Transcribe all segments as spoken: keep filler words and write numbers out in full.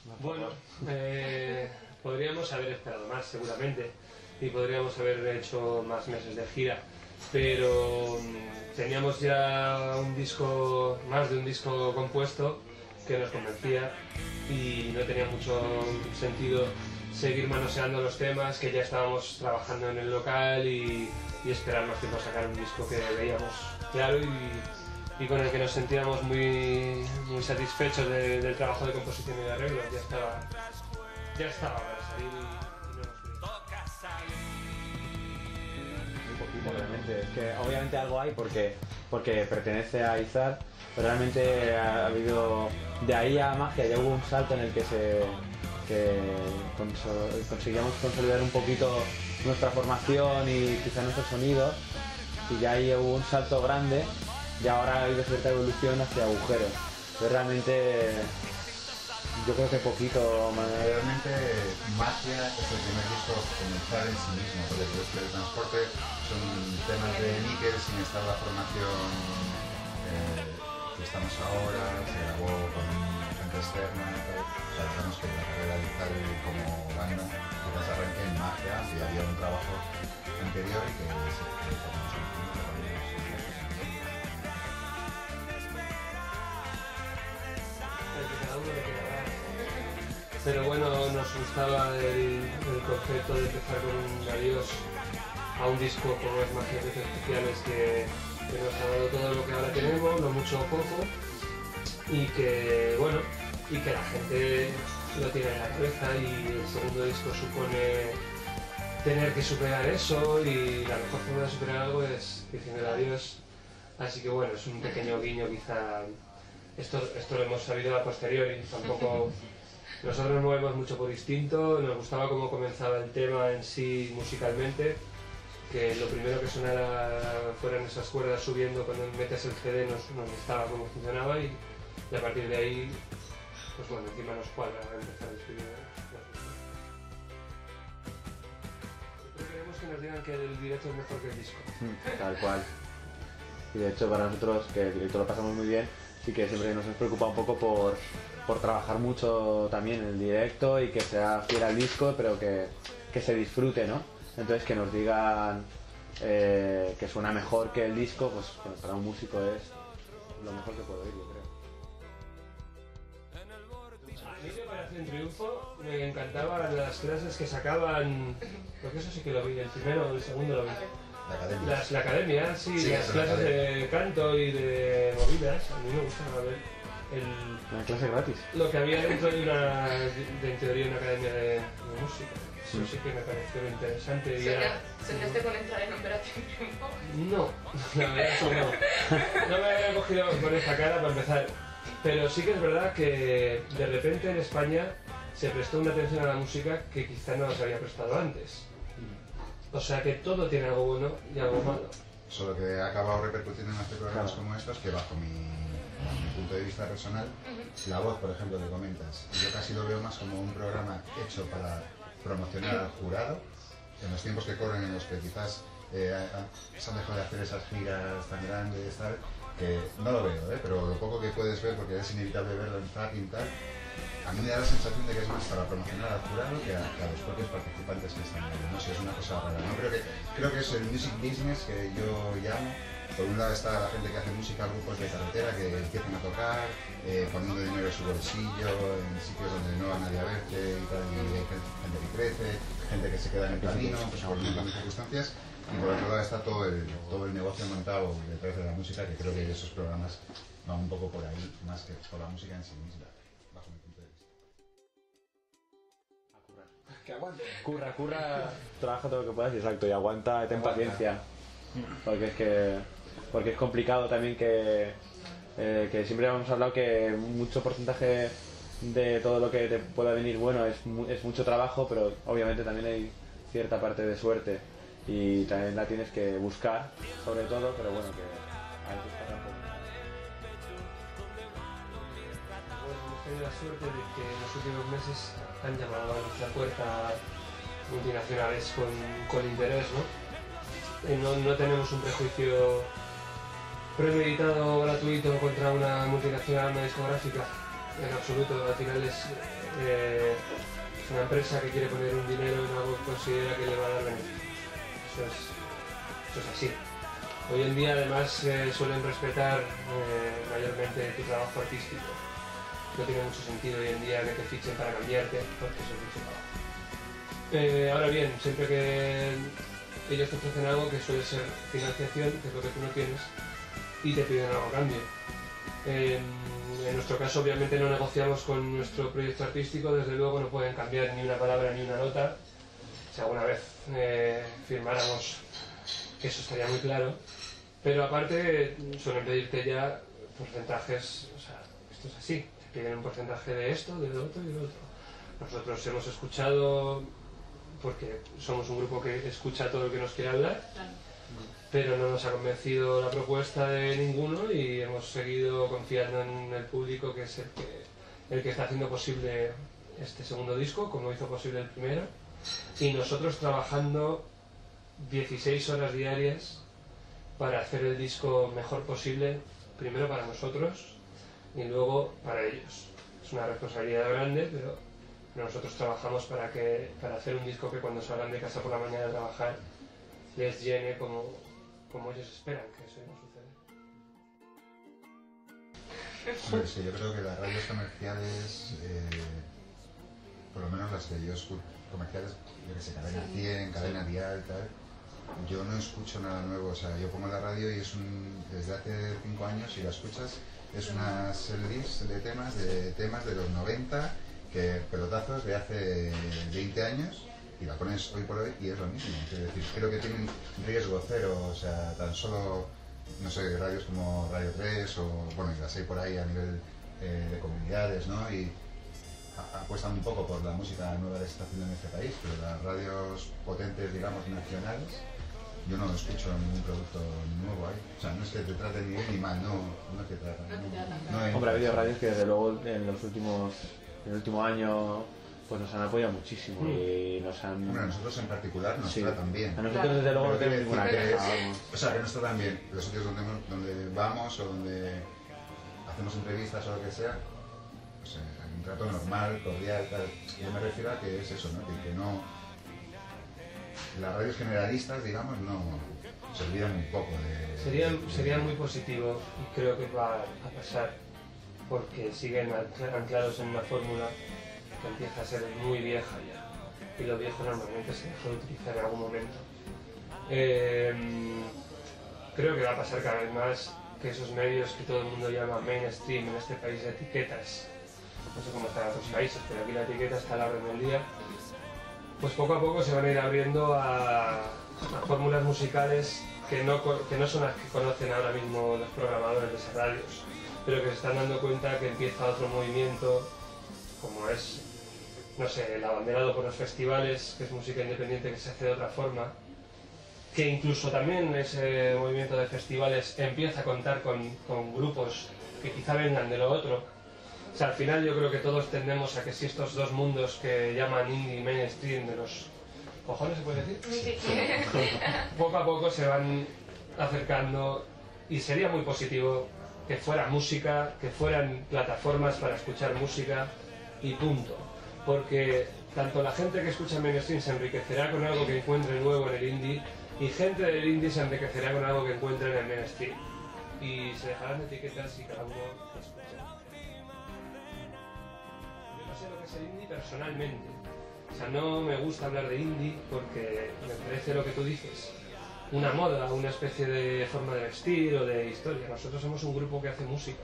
Bueno, eh, podríamos haber esperado más seguramente y podríamos haber hecho más meses de gira, pero um, teníamos ya un disco, más de un disco compuesto que nos convencía y no tenía mucho sentido seguir manoseando los temas, que ya estábamos trabajando en el local y, y esperar más tiempo a sacar un disco que veíamos claro y, y con el que nos sentíamos muy, muy satisfechos de, del trabajo de composición y de arreglo. Ya estaba, ya estaba para salir y, y no nos Un poquito realmente, es que obviamente algo hay porque, porque pertenece a Izar, pero realmente ha habido, de ahí a Magia ya hubo un salto en el que se que conso- conseguíamos consolidar un poquito nuestra formación y quizá nuestro sonido, y ya ahí hubo un salto grande y ahora ha habido cierta evolución hacia Agujeros. Pero realmente yo creo que poquito más. Realmente Magia es el primer disco comenzar en sí mismo, porque el teletransporte son temas de níquel sin estar la formación eh, que estamos ahora, se grabó con gente externa y tal. O sea, digamos que la carrera de tal como banda quizás arranque en Magia y había un trabajo anterior y que se realizamos en Pero bueno, nos gustaba el, el concepto de empezar con un adiós a un disco como es Magia de Especiales, que, que nos ha dado todo lo que ahora tenemos, lo mucho o poco, y que bueno, y que la gente lo tiene en la cabeza, y el segundo disco supone tener que superar eso, y la mejor forma de superar algo es diciendo adiós. Así que bueno, es un pequeño guiño quizá. Esto, esto lo hemos sabido a posteriori, tampoco. Nosotros nos movemos mucho por instinto, nos gustaba cómo comenzaba el tema en sí musicalmente, que lo primero que sonara fueran esas cuerdas subiendo cuando metes el C D, nos, nos gustaba cómo funcionaba, y, y a partir de ahí, pues bueno, encima nos cuadra empezar a escribir. Queremos que nos digan que el directo es mejor que el disco. Tal cual. Y de hecho para nosotros, que el directo lo pasamos muy bien, sí que siempre nos preocupa un poco por, por trabajar mucho también el directo y que sea fiel al disco, pero que, que se disfrute, ¿no? Entonces que nos digan eh, que suena mejor que el disco, pues que para un músico es lo mejor que puedo oír, yo creo. A mí me pareció un triunfo, me encantaban las clases que sacaban, porque eso sí que lo vi, el primero o el segundo lo vi. la academia. Las, la academia, sí, Sí, las es clases la de canto y de movidas, a mí me gustaba ver el, Una clase gratis. lo que había dentro de una, de, en teoría, una academia de, de música. Eso sí que me pareció interesante. Y era... ¿Soñaste con entrar en Operación Triunfo? No, la verdad es que no. No me había cogido con esa cara para empezar. Pero sí que es verdad que de repente en España se prestó una atención a la música que quizá no se había prestado antes. O sea que todo tiene algo bueno y algo malo. Solo que ha acabado repercutiendo en hacer programas como estos, que bajo mi, mi punto de vista personal, La Voz, por ejemplo, que comentas, yo casi lo veo más como un programa hecho para promocionar al jurado, en los tiempos que corren, en los que quizás eh, se han dejado de hacer esas giras tan grandes, tal, que no lo veo, ¿eh? Pero lo poco que puedes ver, porque es inevitable verlo en Zapping y tal, a mí me da la sensación de que es más para promocionar al jurado que a, que a los propios participantes que están ahí. No sé, es una cosa rara, ¿no? Creo que, creo que es el music business que yo llamo. Por un lado está la gente que hace música, grupos de carretera que empiezan a tocar, eh, poniendo dinero en su bolsillo, en sitios donde no va nadie a verte y tal, y hay gente que crece, gente que se queda en el camino, pues por un montón de circunstancias. Y por otro lado está todo el, todo el negocio montado detrás de la música, que creo que esos programas van un poco por ahí, más que por la música en sí misma, bajo mi punto de vista. Que aguante. Curra, curra, trabaja todo lo que puedas y exacto, y aguanta, ten Aguanta. paciencia. Porque es que porque es complicado también que, eh, que siempre hemos hablado que mucho porcentaje de todo lo que te pueda venir bueno es, mu es mucho trabajo, pero obviamente también hay cierta parte de suerte y también la tienes que buscar, sobre todo, pero bueno, que a veces pasa un poco. Bueno, hemos tenido la suerte de que en los últimos meses han llamado a nuestra puerta multinacionales con, con interés, ¿no? Y no, no tenemos un prejuicio premeditado o gratuito contra una multinacional, una discográfica. en absoluto. Al final es eh, una empresa que quiere poner un dinero en algo que considera que le va a dar beneficio. Eso es, eso es así. Hoy en día además eh, suelen respetar eh, mayormente tu trabajo artístico. No tiene mucho sentido hoy en día que te fichen para cambiarte, porque eso es mucho trabajo. Eh, ahora bien, siempre que ellos te ofrecen algo que suele ser financiación, que es lo que tú no tienes, y te piden algo a cambio. Eh, en nuestro caso obviamente no negociamos con nuestro proyecto artístico, desde luego no pueden cambiar ni una palabra ni una nota. Si alguna vez eh, firmáramos, eso estaría muy claro. Pero aparte suelen pedirte ya porcentajes, o sea, esto es así, te piden un porcentaje de esto, de lo otro y de lo otro. Nosotros hemos escuchado, porque somos un grupo que escucha todo lo que nos quiere hablar, pero no nos ha convencido la propuesta de ninguno y hemos seguido confiando en el público, que es el que, el que está haciendo posible este segundo disco, como hizo posible el primero, y nosotros trabajando dieciséis horas diarias para hacer el disco mejor posible, primero para nosotros y luego para ellos. Es una responsabilidad grande, pero nosotros trabajamos para, que, para hacer un disco que cuando salgan de casa por la mañana a trabajar les llene como, como ellos esperan que eso iba a suceder. Pues sí, yo creo que las radios comerciales, eh, por lo menos las que yo escucho, comerciales, yo que sé, Cadena cien, Cadena Dial, tal, yo no escucho nada nuevo. O sea, yo pongo la radio y es un, desde hace cinco años, si la escuchas, es una setlist de temas, de temas de los noventa, que pelotazos de hace veinte años, y la pones hoy por hoy y es lo mismo. Es decir, creo que tienen riesgo cero, o sea, tan solo, no sé, radios como Radio tres, o bueno, y las hay por ahí a nivel eh, de comunidades, ¿no? Y a, apuestan un poco por la música nueva que se está haciendo en este país, pero las radios potentes, digamos, nacionales, yo no escucho ningún producto nuevo ahí. O sea, no es que te traten ni bien ni mal, no, no te tratan. No, no, no, Hombre, ha habido radios que desde luego en los últimos, en el último año, pues nos han apoyado muchísimo mm. y nos han... Bueno, a nosotros en particular nos sí. tratan bien. A nosotros desde luego no tenemos ninguna queja. O sea, que nos tratan bien. Los sitios donde, donde vamos o donde hacemos entrevistas o lo que sea, pues eh, hay un trato normal, cordial, tal. Yo me refiero a que es eso, ¿no? Que, que no... Las radios generalistas, digamos, no se olvidan un poco de... Sería, sería muy positivo y creo que va a pasar, porque siguen anclados en una fórmula que empieza a ser muy vieja ya, y lo viejo normalmente se deja de utilizar en algún momento. Eh, creo que va a pasar cada vez más que esos medios que todo el mundo llama mainstream en este país de etiquetas, no sé cómo están en otros países, pero aquí la etiqueta está a la orden del día, pues poco a poco se van a ir abriendo a, a fórmulas musicales que no, que no son las que conocen ahora mismo los programadores de esas radios, pero que se están dando cuenta que empieza otro movimiento, como es, no sé, el abanderado por los festivales, que es música independiente que se hace de otra forma, que incluso también ese movimiento de festivales empieza a contar con, con grupos que quizá vengan de lo otro. O sea, al final yo creo que todos tendemos a que si estos dos mundos que llaman indie y mainstream de los cojones, ¿se puede decir? Sí. Poco a poco se van acercando y sería muy positivo que fuera música, que fueran plataformas para escuchar música y punto. Porque tanto la gente que escucha mainstream se enriquecerá con algo que encuentre nuevo en el indie y gente del indie se enriquecerá con algo que encuentre en el mainstream. Y se dejarán de etiquetas y cada uno escucha. Yo no sé lo que es el indie personalmente. O sea, no me gusta hablar de indie porque me parece lo que tú dices, una moda, una especie de forma de vestir o de historia. Nosotros somos un grupo que hace música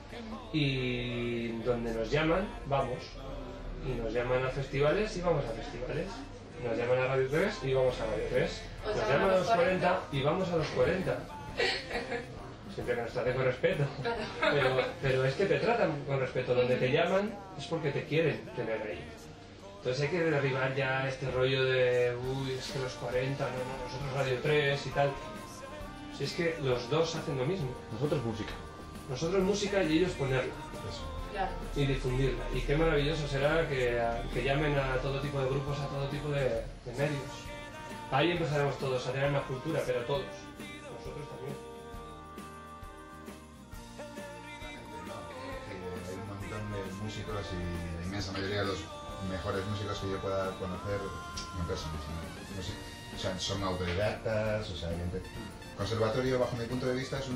y donde nos llaman, vamos. Y nos llaman a festivales y vamos a festivales. Nos llaman a Radio tres y vamos a Radio tres. Nos llaman a los cuarenta y vamos a los cuarenta. Siempre que nos traten con respeto. Pero, pero es que te tratan con respeto. Donde te llaman es porque te quieren tener ahí. Entonces hay que derribar ya este rollo de uy, es que los cuarenta, no, no, nosotros Radio tres y tal. Si es que los dos hacen lo mismo. Nosotros música. Nosotros música y ellos ponerla. Claro. Y difundirla. Y qué maravilloso será que, que llamen a todo tipo de grupos, a todo tipo de, de medios. Ahí empezaremos todos a tener más cultura, pero todos. Nosotros también. Hay un montón de músicos y la inmensa mayoría de los mejores músicos que yo pueda conocer en persona. No sé, o sea, son autodidactas, o sea, gente... Conservatorio, bajo mi punto de vista, es un...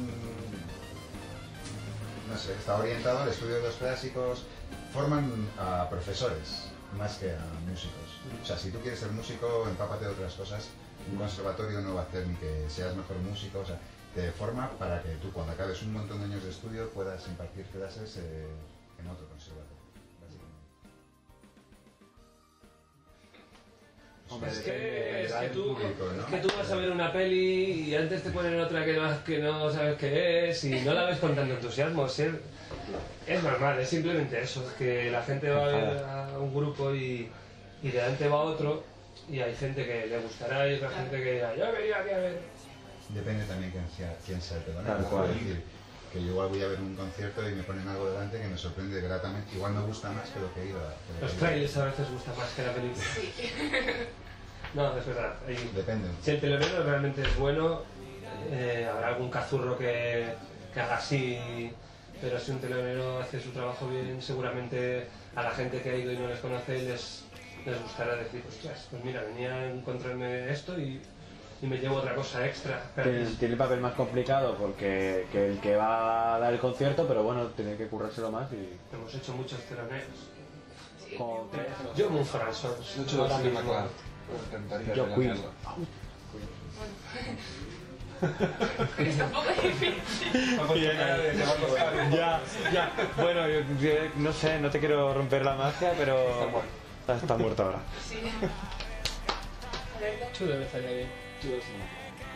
no sé, está orientado al estudio de los clásicos, forman a profesores más que a músicos. O sea, si tú quieres ser músico, empápate de otras cosas. Un conservatorio no va a hacer ni que seas mejor músico, o sea, te forma para que tú cuando acabes un montón de años de estudio puedas impartir clases eh, en otro conservatorio, básicamente. Hombre, es que, es, que tú, público, ¿no? es que tú vas a ver una peli y antes te ponen otra que no, que no sabes qué es y no la ves con tanto entusiasmo. Es, es normal, es simplemente eso, es que la gente va a ver a un grupo y, y de delante va otro y hay gente que le gustará y otra gente que dirá, yo quería aquí a ver. Depende también quién sea, quién sea el telonero. Tal cual. Es decir, que yo igual voy a ver un concierto y me ponen algo delante que me sorprende gratamente. Igual me gusta más que lo que he ido a ver. Los trailers a veces gustan más que la película. Sí. No, es verdad. Hay- Depende. Si el telonero realmente es bueno, eh, habrá algún cazurro que, que haga así, pero si un telonero hace su trabajo bien, seguramente a la gente que ha ido y no les conoce les, les gustará decir, ostras, pues mira, venía a encontrarme esto y, y me llevo otra cosa extra. Tiene, tiene el papel más complicado porque que el que va a dar el concierto, pero bueno, tiene que currárselo más y... Hemos hecho muchos teloneros. Con tres, Yo muy François. Mucho de Cinema Club. Intentaría Yo Queen. relacionarlo. Es un poco difícil. Ya, ya. Bueno, yo, yo no sé, no te quiero romper la magia, pero... Está muerto. Está, está muerto ahora. Sí. Alerta. Chulo, me estaría bien. Mucho de Cinema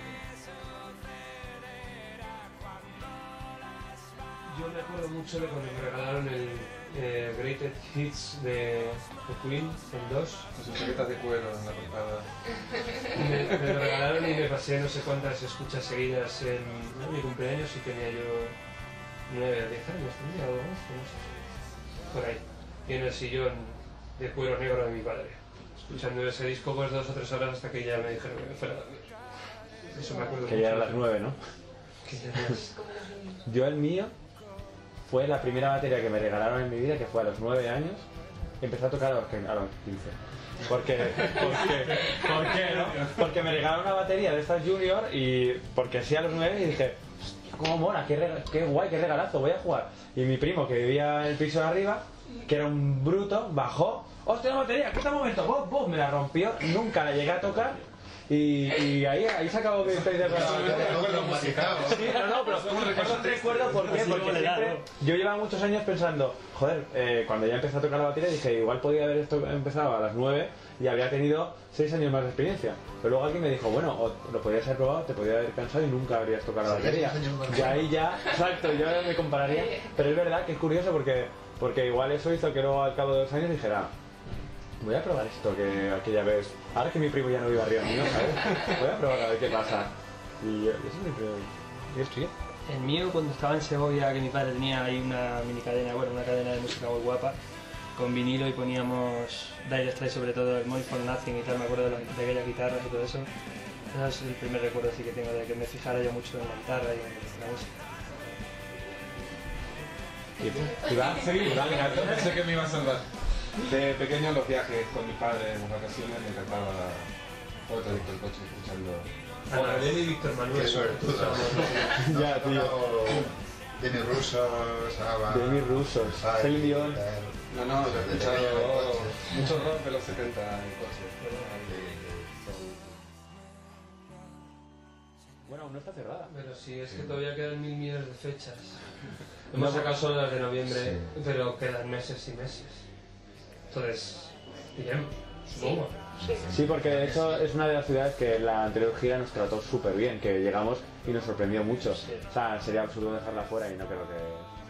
Yo me acuerdo mucho de cuando me regalaron el eh, Greatest Hits de, de Queen, el dos. Club. Con sus chaquetas de cuero en la portada. Me, me lo regalaron y me pasé no sé cuántas escuchas seguidas en, en mi cumpleaños y tenía yo nueve o diez años, tenía o once, no sé. Por ahí. Y en el sillón de cuero negro de mi padre. Escuchando ese disco pues dos o tres horas hasta que ya me dijeron que me fuera a dormir. Eso me acuerdo Que ya mucho. eran las nueve, ¿no? Que ya eran las- Como los niños. Yo el mío fue la primera batería que me regalaron en mi vida, que fue a los nueve años. Empecé a tocar a los, a los quince. Porque, porque, ¿por qué, no? Porque me regalaron una batería de estas Junior y porque sí a los nueve y dije, hostia, cómo mola, qué, rega- qué guay, qué regalazo, voy a jugar. Y mi primo que vivía en el piso de arriba, que era un bruto, bajó, hostia, la batería, quita un momento, ¡bum, bum! Me la rompió, nunca la llegué a tocar. Y, y ahí, ahí se acabó mi historia de Recuerdo musical. Sí, no, no, pero es un recuerdo, ¿por qué? Porque siempre, yo llevaba muchos años pensando, joder, eh, cuando ya empecé a tocar la batería dije, igual podía haber esto empezado a las nueve y habría tenido seis años más de experiencia. Pero luego alguien me dijo, bueno, o lo podías haber probado, te podía haber cansado y nunca habrías tocado la batería. Y ahí ya, exacto, yo me compararía. Pero es verdad que es curioso porque, porque igual eso hizo que luego al cabo de dos años dijera, voy a probar esto que aquella vez, ahora que mi primo ya no vive arriba mío, ¿sabes? Voy a probar a ver qué pasa. Y eso siempre... ¿Y esto ya? El mío, cuando estaba en Segovia, que mi padre tenía ahí una mini cadena, bueno, una cadena de música muy guapa, con vinilo y poníamos Dire Straits, sobre todo el Money for Nothing y tal, me acuerdo de, las- de aquellas guitarras y todo eso. Ese es el primer recuerdo así que tengo de que me fijara yo mucho en la guitarra y en la música. ¿Y va? Sí, va, Pensé que me iba a salvar. De pequeño los viajes con mi padre en las vacaciones me encantaba todo el trayecto del coche escuchando. Ana Belén y Víctor Manuel. Qué suertudo. Ya, tío. Demi Russo, Saba. Demi Russo, Ay, Celine Dion. tal. No, no, he Desde escuchado pequeño en el coche. mucho rock de los setenta en el coche. Bueno, aún no está cerrada. Pero sí, es que todavía quedan mil millones de fechas. Hemos sacado solo las de noviembre, Sí. pero quedan meses y meses. Entonces, bien, supongo. Sí. Sí, porque de hecho es una de las ciudades que en la anterior gira nos trató súper bien, que llegamos y nos sorprendió mucho. O sea, sería absurdo dejarla fuera y no creo que